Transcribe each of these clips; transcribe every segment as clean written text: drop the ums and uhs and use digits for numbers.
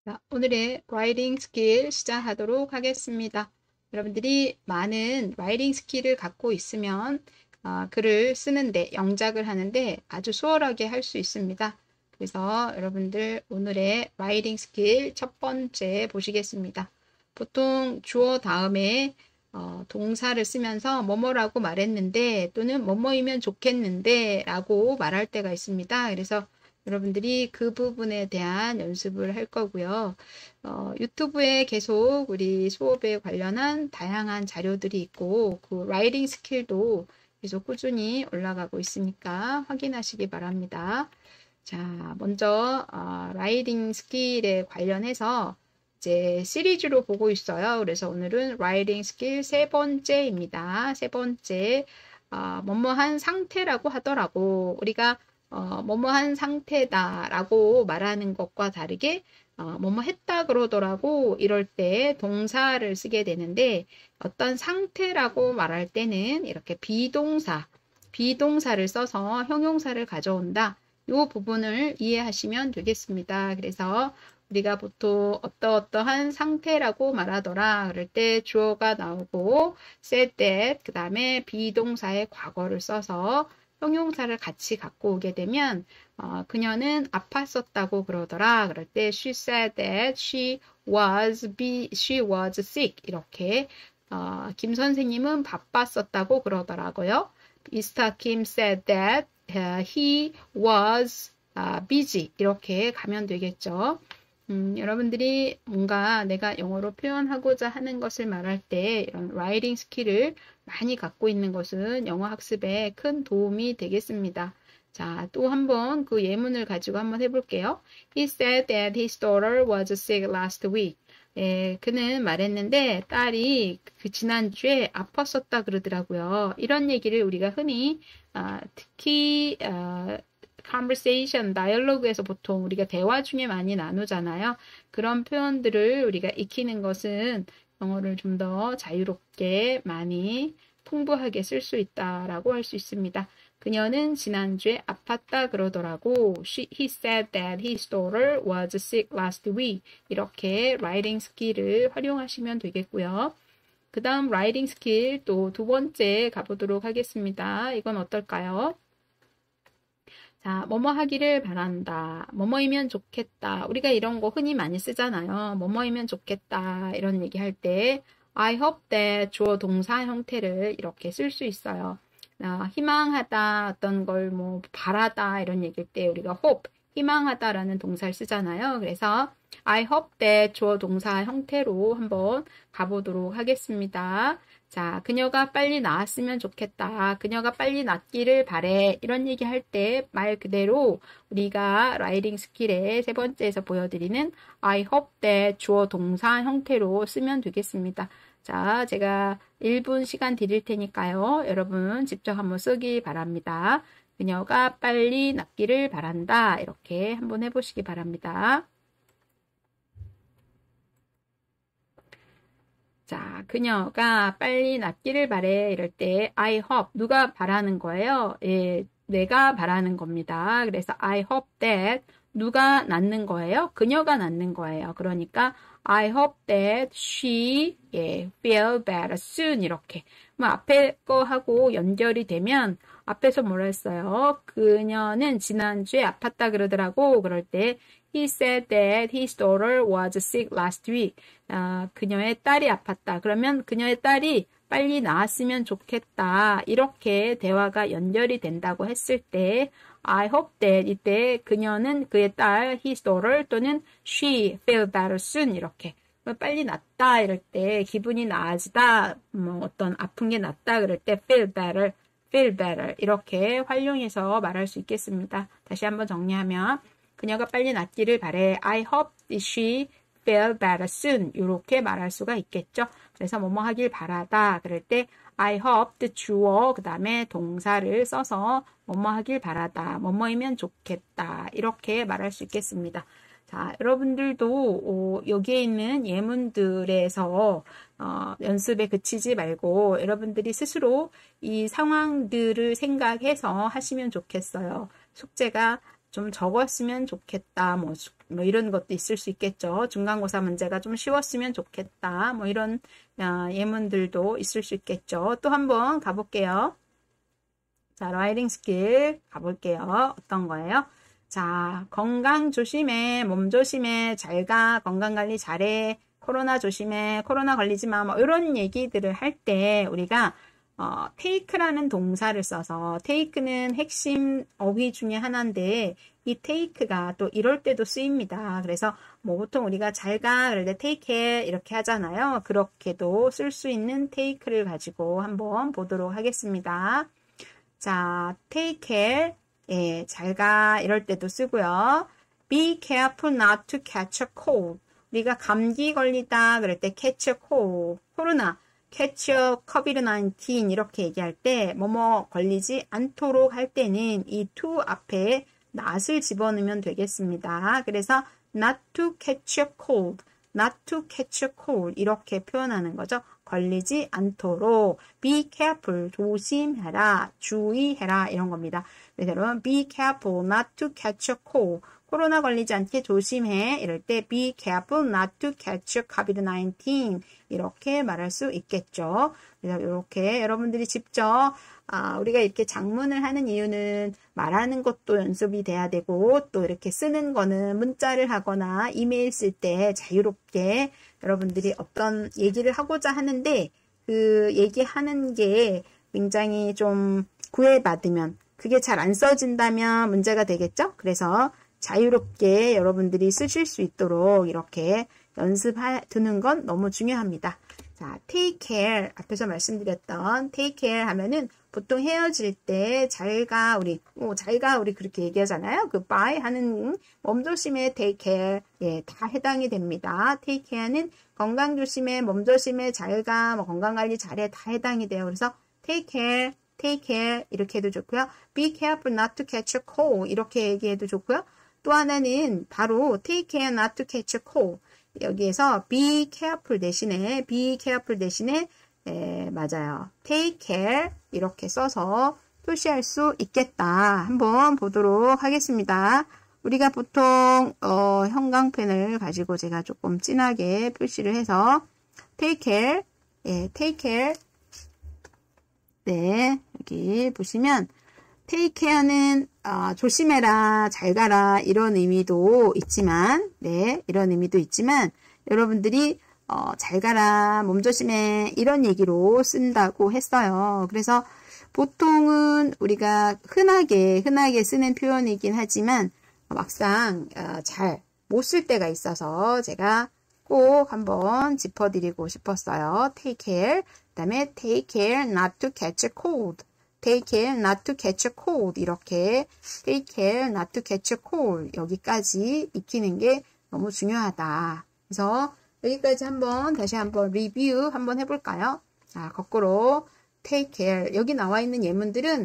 자, 오늘의 라이팅 스킬 시작하도록 하겠습니다. 여러분들이 많은 라이팅 스킬을 갖고 있으면 글을 쓰는데, 영작을 하는데 아주 수월하게 할 수 있습니다. 그래서 여러분들 오늘의 라이팅 스킬 첫 번째 보시겠습니다. 보통 주어 다음에 동사를 쓰면서 뭐뭐라고 말했는데 또는 뭐뭐이면 좋겠는데 라고 말할 때가 있습니다. 그래서 여러분들이 그 부분에 대한 연습을 할 거고요. 유튜브에 계속 우리 수업에 관련한 다양한 자료들이 있고 그 라이팅 스킬도 계속 꾸준히 올라가고 있으니까 확인하시기 바랍니다. 자, 먼저 라이팅 스킬에 관련해서 이제 시리즈로 보고 있어요. 그래서 오늘은 라이팅 스킬 세 번째입니다. 세 번째, 뭐뭐한 상태라고 하더라고. 우리가 뭐뭐한 상태다라고 말하는 것과 다르게 뭐뭐 했다 그러더라고 이럴 때 동사를 쓰게 되는데 어떤 상태라고 말할 때는 이렇게 비동사를 써서 형용사를 가져온다. 이 부분을 이해하시면 되겠습니다. 그래서 우리가 보통 어떠한 상태라고 말하더라 그럴 때 주어가 나오고 said that 그 다음에 비동사의 과거를 써서 형용사를 같이 갖고 오게 되면 그녀는 아팠었다고 그러더라. 그럴 때 she said that she was sick 이렇게 김 선생님은 바빴었다고 그러더라고요. Mr. Kim said that he was busy 이렇게 가면 되겠죠. 여러분들이 뭔가 내가 영어로 표현하고자 하는 것을 말할 때 이런 라이팅 스킬을 많이 갖고 있는 것은 영어 학습에 큰 도움이 되겠습니다. 자, 또 한번 그 예문을 가지고 한번 해볼게요. He said that his daughter was sick last week. 예, 그는 말했는데 딸이 그 지난주에 아팠었다 그러더라고요. 이런 얘기를 우리가 흔히 특히 conversation, dialogue에서 보통 우리가 대화 중에 많이 나누잖아요. 그런 표현들을 우리가 익히는 것은 영어를 좀 더 자유롭게 많이 풍부하게 쓸 수 있다라고 할 수 있습니다. 그녀는 지난주에 아팠다 그러더라고. He said that his daughter was sick last week. 이렇게 라이팅 스킬을 활용하시면 되겠고요. 그 다음 라이팅 스킬 또 두 번째 가보도록 하겠습니다. 이건 어떨까요? 자, 뭐뭐 하기를 바란다. 뭐뭐이면 좋겠다. 우리가 이런 거 흔히 많이 쓰잖아요. 뭐뭐이면 좋겠다. 이런 얘기 할 때 I hope that 주어 동사 형태를 이렇게 쓸 수 있어요. 희망하다, 어떤 걸 뭐 바라다 이런 얘기일 때 우리가 hope, 희망하다라는 동사를 쓰잖아요. 그래서 I hope that 주어 동사 형태로 한번 가보도록 하겠습니다. 자, 그녀가 빨리 나았으면 좋겠다. 그녀가 빨리 낫기를 바래. 이런 얘기 할 때 말 그대로 우리가 라이팅 스킬의 세 번째에서 보여드리는 I hope that 주어 동사 형태로 쓰면 되겠습니다. 자, 제가 1분 시간 드릴 테니까요. 여러분 직접 한번 쓰기 바랍니다. 그녀가 빨리 낫기를 바란다. 이렇게 한번 해보시기 바랍니다. 자, 그녀가 빨리 낫기를 바래. 이럴 때 I hope 누가 바라는 거예요? 예, 내가 바라는 겁니다. 그래서 I hope that 누가 낫는 거예요? 그녀가 낫는 거예요. 그러니까 I hope that she feel better soon 이렇게 뭐 앞에 거하고 연결이 되면 앞에서 뭐라 했어요? 그녀는 지난주에 아팠다 그러더라고. 그럴 때 He said that his daughter was sick last week. 그녀의 딸이 아팠다. 그러면 그녀의 딸이 빨리 나았으면 좋겠다. 이렇게 대화가 연결이 된다고 했을 때 I hope that 이때 그녀는 그의 딸 his daughter 또는 she feel better soon 이렇게 빨리 낫다 이럴 때 기분이 나아지다 뭐 어떤 아픈 게 낫다 그럴 때 feel better 이렇게 활용해서 말할 수 있겠습니다. 다시 한번 정리하면 그녀가 빨리 낫기를 바래. I hope she feel better soon. 이렇게 말할 수가 있겠죠. 그래서 뭐뭐 하길 바라다. 그럴 때 I hope the 주어 그 다음에 동사를 써서 뭐뭐 하길 바라다. 뭐뭐이면 좋겠다. 이렇게 말할 수 있겠습니다. 자, 여러분들도 여기에 있는 예문들에서 연습에 그치지 말고 여러분들이 스스로 이 상황들을 생각해서 하시면 좋겠어요. 숙제가 좀 적었으면 좋겠다. 뭐 이런 것도 있을 수 있겠죠. 중간고사 문제가 좀 쉬웠으면 좋겠다. 뭐 이런 예문들도 있을 수 있겠죠. 또 한번 가볼게요. 자, 라이팅 스킬 가볼게요. 어떤 거예요? 자, 건강 조심해, 몸 조심해, 잘 가, 건강 관리 잘해, 코로나 조심해, 코로나 걸리지 마, 뭐 이런 얘기들을 할 때 우리가 take라는 동사를 써서 take는 핵심 어휘 중에 하나인데 이 take가 또 이럴 때도 쓰입니다. 그래서 뭐 보통 우리가 잘 가, 그럴 때 take care 이렇게 하잖아요. 그렇게도 쓸 수 있는 take를 가지고 한번 보도록 하겠습니다. 자, take care, 예, 잘 가, 이럴 때도 쓰고요. Be careful not to catch a cold. 우리가 감기 걸리다, 그럴 때 catch a cold. 코로나, catch a COVID-19 이렇게 얘기할 때 뭐뭐 걸리지 않도록 할 때는 이 to 앞에 not을 집어넣으면 되겠습니다. 그래서 not to catch a cold, not to catch a cold 이렇게 표현하는 거죠. 걸리지 않도록 be careful, 조심해라, 주의해라 이런 겁니다. 그래서 여러분 be careful not to catch a cold, 코로나 걸리지 않게 조심해 이럴 때 be careful not to catch a COVID-19 이렇게 말할 수 있겠죠. 그래서 이렇게 여러분들이 직접 우리가 이렇게 작문을 하는 이유는 말하는 것도 연습이 돼야 되고 또 이렇게 쓰는 거는 문자를 하거나 이메일 쓸 때 자유롭게 여러분들이 어떤 얘기를 하고자 하는데 그 얘기하는 게 굉장히 좀 구애받으면 그게 잘 안 써진다면 문제가 되겠죠. 그래서 자유롭게 여러분들이 쓰실 수 있도록 이렇게 두는 건 너무 중요합니다. 자, take care 앞에서 말씀드렸던 take care 하면은 보통 헤어질 때 잘가 우리 잘가 우리 그렇게 얘기하잖아요. 그 bye 하는 몸조심해 take care 예, 다 해당이 됩니다. take care는 건강 조심해, 몸 조심해, 잘가, 뭐 건강 관리 잘해 다 해당이 돼요. 그래서 take care 이렇게 해도 좋고요. be careful not to catch a cold 이렇게 얘기해도 좋고요. 또 하나는 바로 take care not to catch a cold 여기에서 be careful 대신에 네, 맞아요. take care 이렇게 써서 표시할 수 있겠다. 한번 보도록 하겠습니다. 우리가 보통 형광펜을 가지고 제가 조금 진하게 표시를 해서 take care 예, take care 네, 여기 보시면 take care는 조심해라, 잘 가라 이런 의미도 있지만 네, 이런 의미도 있지만 여러분들이 잘 가라, 몸 조심해 이런 얘기로 쓴다고 했어요. 그래서 보통은 우리가 흔하게 쓰는 표현이긴 하지만 막상 잘 못 쓸 때가 있어서 제가 꼭 한번 짚어드리고 싶었어요. take care, 그 다음에 take care not to catch a cold, take care not to catch a cold 이렇게 take care not to catch a cold 여기까지 익히는 게 너무 중요하다. 그래서 여기까지 다시 한번 리뷰 한번 해볼까요? 자, 거꾸로 take care 여기 나와 있는 예문들은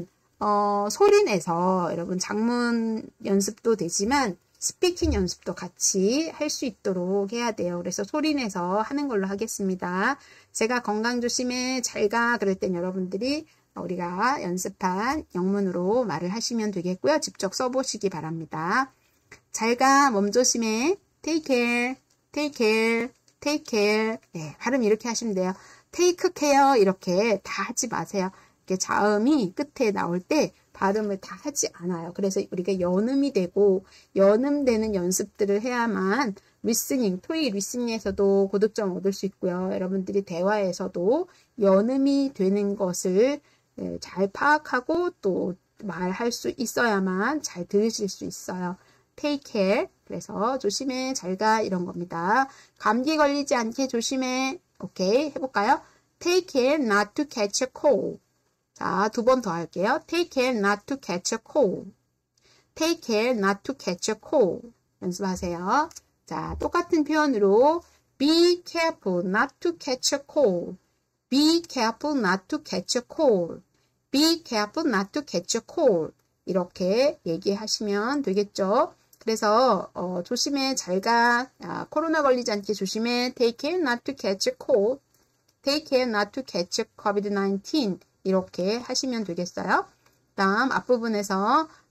소리 내서 여러분 작문 연습도 되지만 스피킹 연습도 같이 할 수 있도록 해야 돼요. 그래서 소리 내서 하는 걸로 하겠습니다. 제가 건강 조심해, 잘 가 그럴 땐 여러분들이 우리가 연습한 영문으로 말을 하시면 되겠고요. 직접 써보시기 바랍니다. 잘 가, 몸 조심해, take care, take care, take care. 네, 발음 이렇게 하시면 돼요. take care 이렇게 다 하지 마세요. 이렇게 자음이 끝에 나올 때 발음을 다 하지 않아요. 그래서 우리가 연음이 되고 연음되는 연습들을 해야만 리스닝, 토익 리스닝에서도 고득점 얻을 수 있고요. 여러분들이 대화에서도 연음이 되는 것을 잘 파악하고 또 말할 수 있어야만 잘 들으실 수 있어요. take care. 그래서 조심해, 잘 가 이런 겁니다. 감기 걸리지 않게 조심해. 오케이, 해볼까요? take care not to catch a cold. 자, 두 번 더 할게요. take care not to catch a cold. take care not to catch a cold. 연습하세요. 자, 똑같은 표현으로 be careful not to catch a cold. be careful not to catch a cold. be careful not to catch a cold. 이렇게 얘기하시면 되겠죠. 그래서 조심해, 잘 가, 코로나 걸리지 않게 조심해, take care not to catch a cold, take care not to catch COVID-19 이렇게 하시면 되겠어요. 다음 앞부분에서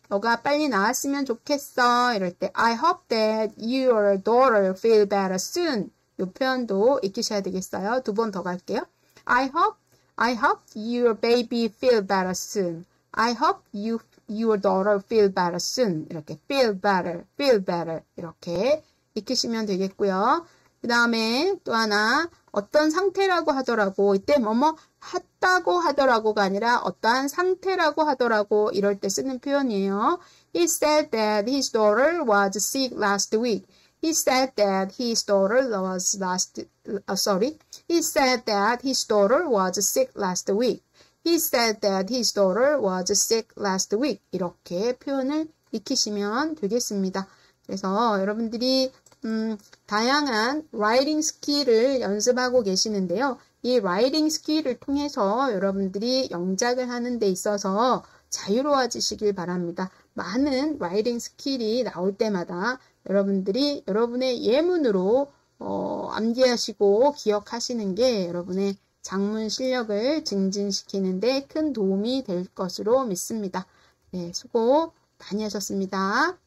너가 빨리 나았으면 좋겠어. 이럴 때 I hope that your daughter feel better soon. 이 표현도 익히셔야 되겠어요. 두 번 더 갈게요. I hope your baby feel better soon. I hope your daughter feel better soon. 이렇게 feel better 이렇게 익히시면 되겠고요. 그 다음에 또 하나 어떤 상태라고 하더라고 이때 뭐뭐 했다고 하더라고가 아니라 어떠한 상태라고 하더라고 이럴 때 쓰는 표현이에요. He said that his daughter was sick last week. He said that his daughter was He said that his daughter was sick last week. He said that his daughter was sick last week. 이렇게 표현을 익히시면 되겠습니다. 그래서 여러분들이 다양한 라이팅 스킬을 연습하고 계시는데요. 이 라이팅 스킬을 통해서 여러분들이 영작을 하는 데 있어서 자유로워지시길 바랍니다. 많은 라이팅 스킬이 나올 때마다 여러분들이 여러분의 예문으로 암기하시고 기억하시는 게 여러분의 작문 실력을 증진시키는 데 큰 도움이 될 것으로 믿습니다. 네, 수고 많이 하셨습니다.